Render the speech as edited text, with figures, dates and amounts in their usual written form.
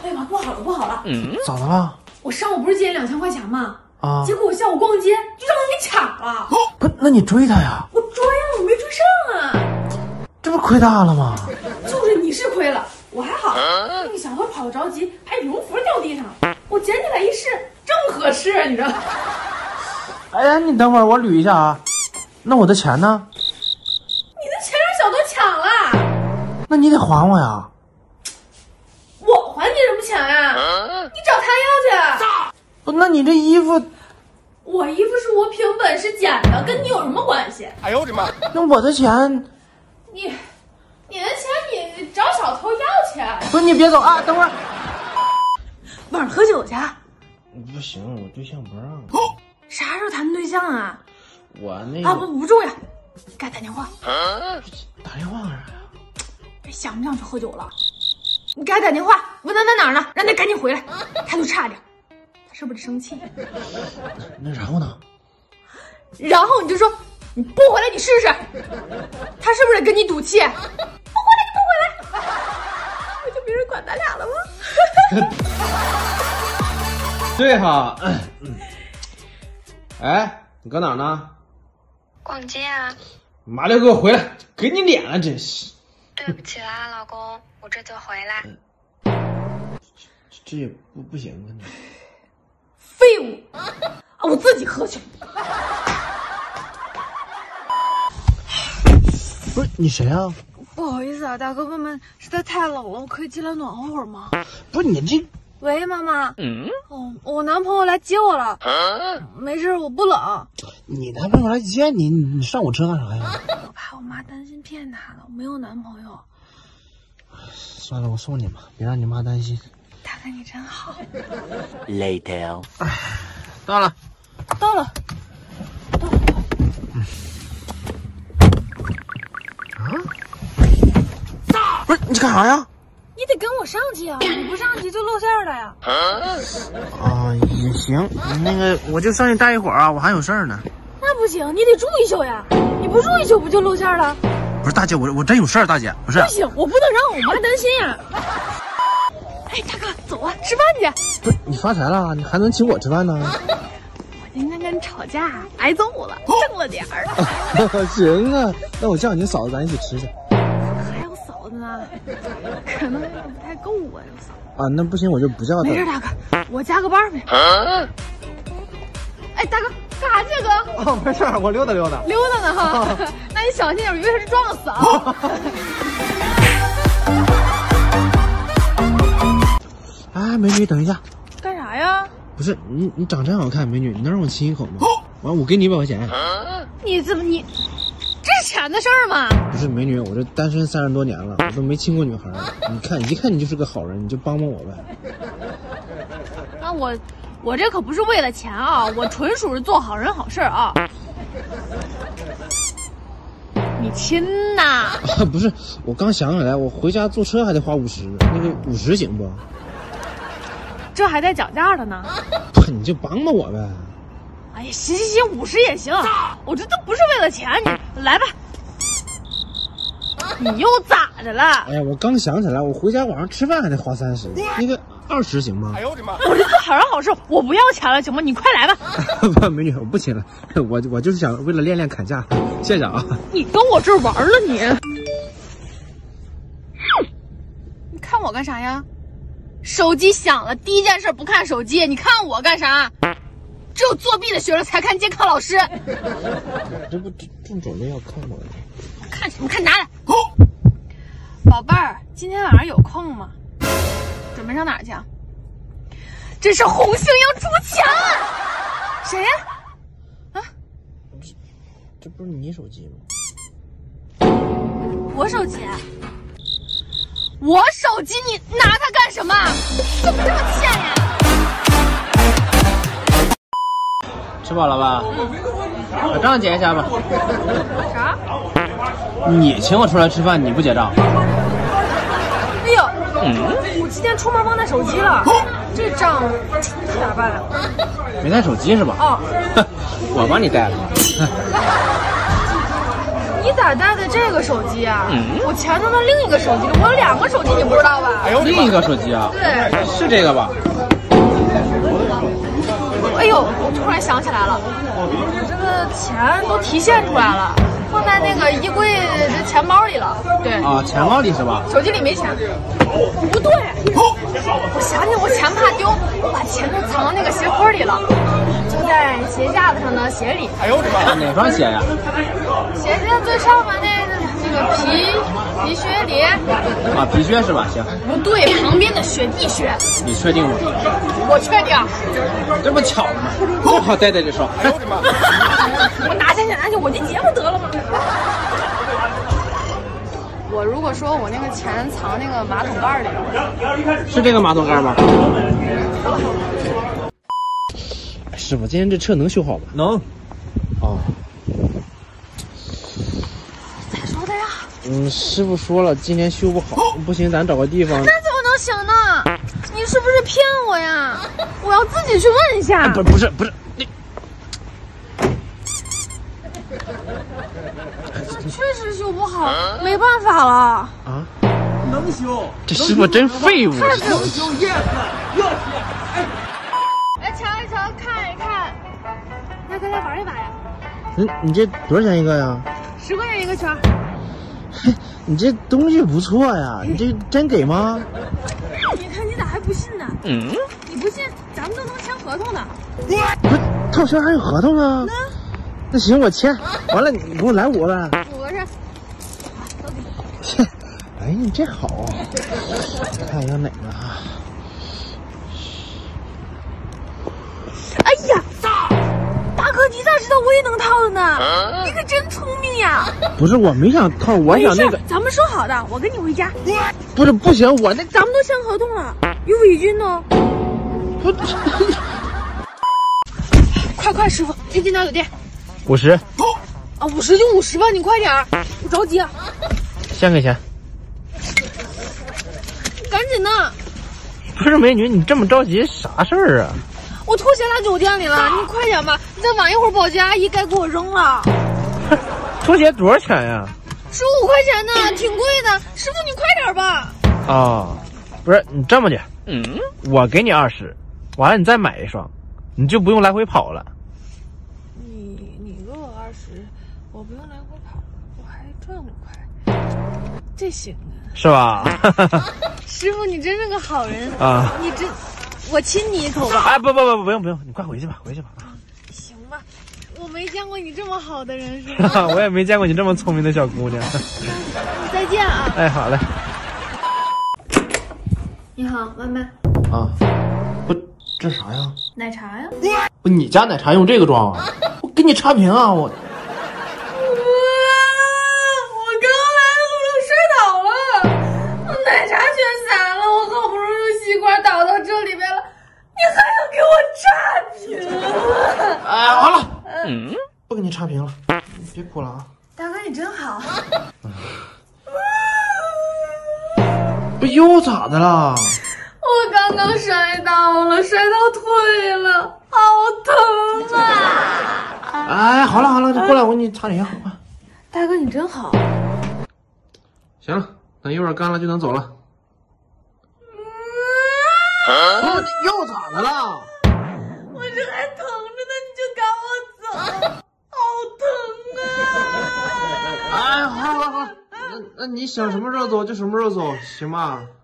哎呀妈，不好了不好了！ 咋的了？ 我上午不是借你2000块钱吗？ 啊！ 结果我下午逛街就让人给抢了。 不，那你追他呀？ 我追呀，我没追上啊！ 这不亏大了吗？ 就是你是亏了，我还好。那个小偷跑得着急，还羽绒服掉地上，我捡起来一试，正合适，你知道？ 哎呀，你等会儿我捋一下啊。那我的钱呢？ 你的钱让小偷抢了， 那你得还我呀。 我还你什么钱呀？你找他要去。 不，那你这衣服， 我衣服是我凭本事捡的，跟你有什么关系？ 哎呦我的妈！ 那我的钱， 你的钱你找小偷要去。 不是你别走啊，等会儿。 晚上喝酒去？ 不行，我对象不让。 啥时候谈对象啊？ 我那个啊不重要，该打电话。 打电话干啥呀？ 想不想去喝酒了？你该打电话问他在哪儿呢，让他赶紧回来。态度差点，他是不是生气？ 那然后呢？ 然后你就说你不回来你试试，他是不是跟你赌气？不回来就不回来，我就没人管咱俩了吗？ 对哈，哎，你搁哪儿呢？ 逛街啊。 麻溜给我回来，给你脸了，真是。 对不起啦，老公，我这就回来。 这也不行啊！ 废物，我自己喝去。 不是你谁啊？ 不好意思啊，大哥，外面实在太冷了，我可以进来暖和会儿吗？ 不是你这， 喂，妈妈。我男朋友来接我了。没事，我不冷。 你男朋友来接你，你上我车干啥呀？ 我怕我妈担心骗她了，我没有男朋友。 算了，我送你吧，别让你妈担心。 大哥，你真好。 Later。 到了。不是你干啥呀？ 你得跟我上去啊！你不上去就露馅了呀。 啊，也行，那个我就上去待一会儿啊，我还有事儿呢。 那不行，你得住一宿呀！你不住一宿不就露馅了？ 不是大姐，我真有事儿，大姐不是。 不行，我不能让我妈担心呀。哎，大哥，走啊，吃饭去。 不是你发财了，你还能请我吃饭呢？ 我今天跟你吵架挨揍了，挣了点儿。 行啊，那我叫你嫂子，咱一起吃去。 还有嫂子呢，可能有点不太够啊，有嫂子。 啊，那不行，我就不叫他。 没事，大哥，我加个班呗。哎，大哥，干啥去，哥？ 哦，没事，我溜达溜达。 溜达呢哈，那你小心点，别是撞死啊！ 哎，美女，等一下。 干啥呀？ 不是你长真好看，美女，你能让我亲一口吗？完，我给你100块钱。 你怎么你？这是钱的事儿吗？ 不是美女，我这单身30多年了，我都没亲过女孩。你看，一看你就是个好人，你就帮帮我呗。 那我这可不是为了钱啊，我纯属是做好人好事啊。你亲呐？ 啊，不是，我刚想起来，我回家坐车还得花50，那个50行不？ 这还带讲价的呢。 不，你就帮帮我呗。 哎呀，行，50也行，我这都不是为了钱，你来吧。你又咋的了？ 哎呀，我刚想起来，我回家晚上吃饭还得花30，那个20行吗？ 哎呦我的妈！ 我这做好人好事，我不要钱了，行吗？你快来吧。 不，美女，我不亲了，我就是想为了练练砍价，谢谢啊。 你跟我这儿玩了你？你看我干啥呀？手机响了，第一件事不看手机，你看我干啥？只有作弊的学生才看监考老师。 这不正准备要看我呢。 看什么看？拿来。宝贝儿，今天晚上有空吗？准备上哪儿去啊？这是红星要出钱。谁呀？啊？ 这不是你手机吗？ 我手机？我手机你拿它干什么？怎么这么欠呀？ 吃饱了吧？把账结一下吧。 啥？ 你请我出来吃饭，你不结账？ 哎呦，我今天出门忘带手机了，这账咋办啊？ 没带手机是吧？ 哦， 我帮你带了。 你咋带的这个手机啊？我钱都在另一个手机里，我有2个手机，你不知道吧？ 另一个手机啊？ 对， 是这个吧？ 哎呦，我突然想起来了，我这个钱都提现出来了，放在那个衣柜这钱包里了。对啊，钱包里是吧？ 手机里没钱。不对，我想起我钱怕丢，我把钱都藏到那个鞋盒里了，就在鞋架子上的鞋里。 哪双鞋呀？ 鞋架最上面那个皮靴里。 啊，皮靴是吧？行。 不对，旁边的雪地靴。 你确定吗？ 我确定。 这不巧了吗？正好带这双。 我拿下，我就结不得了吗？我如果说我那个钱藏那个马桶盖里了， 是这个马桶盖吗？师傅，今天这车能修好吗？能。哦。 咋说的呀？ 师傅说了，今天修不好，不行，咱找个地方。 那怎么能行呢？你是不是骗我呀？我要自己去问一下。 不是，你。 确实修不好，没办法了。 啊？能修。这师傅真废物。 能修来瞧一瞧，看一看。大哥来玩一把呀？ 你这多少钱一个呀 ？10块钱一个圈。 你这东西不错呀，你这真给吗？ 你看你咋还不信呢？你不信，咱们都能签合同的。 不是，套圈还有合同呢？那行，我签。完了，你给我来5个。 5个是。 切，哎，你这好。看要哪个啊？ 哎呀，大哥，你咋知道我也能套的呢？你可真聪明呀！ 不是，我没想套，我想那个。 咱们说好的，我跟你回家。 不是，不行，我那咱们都签合同了，有违禁呢。 不， 快，师傅，天津岛酒店。 50。 啊，50就50吧，你快点儿，我着急啊。 先给钱。 赶紧的。 不是美女，你这么着急啥事儿啊？ 我拖鞋来酒店里了，你快点吧，你再晚一会儿，保洁阿姨该给我扔了。 拖鞋多少钱呀 ？15块钱呢，挺贵的。师傅，你快点吧。 哦，不是，你这么的，我给你20，完了你再买一双，你就不用来回跑了。 你给我20，我不用来回跑，我还赚5块，这行啊？ 是吧？ 师傅，你真是个好人啊！ 我亲你一口吧。 哎，不用，你快回去吧。 行吧，我没见过你这么好的人，是吧？ 我也没见过你这么聪明的小姑娘。 再见啊！ 哎，好嘞。 你好，外卖。 啊，不，这啥呀？ 奶茶呀。 不，你家奶茶用这个装啊？我给你差评啊！我刚来我都摔倒了，奶茶全洒了，我好不容易用吸管倒到这里边了，你还要给我差评？ 哎，好了，不给你差评了，你别哭了啊！ 大哥，你真好。 不又咋的了？ 我刚刚摔倒了，摔到腿了，好疼啊！ 哎，好了，你过来，我给你擦点药。 大哥，你真好。 行了，等一会儿干了就能走了。又咋的了？ 我这还疼着呢，你就赶我走，好疼啊！ 哎，好，那你想什么时候走就什么时候走，行吧？